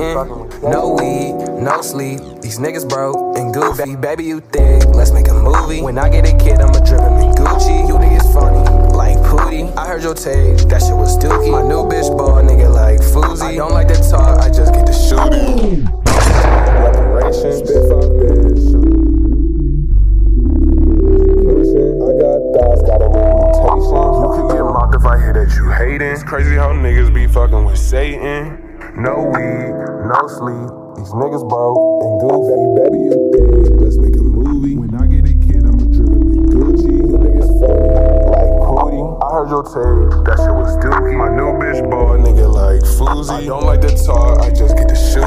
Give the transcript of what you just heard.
hating. No weed, no sleep. These niggas broke and goofy. Baby, you thick. Let's make a movie. When I get a kid, I'ma drip him in Gucci. You niggas funny, like Pootie. I heard your tape, that shit was dookie. My new bitch ball, nigga like Fousey. I don't like to talk, I just get to shooting. Reparations, spit 5 bands. I got thoughts, got a reputation. You can get mocked if I hear that you hating. It's crazy how niggas be fucking with Satan. No weed, no sleep. These niggas broke and goofy. Baby, you thick. Let's make a movie. When I get a kid, I'ma drip him in Gucci. You niggas funny, like Pootie. I heard your tape, that shit was dookie. My new bitch ball, nigga like Fousey. I don't like to talk, I just get to shoot.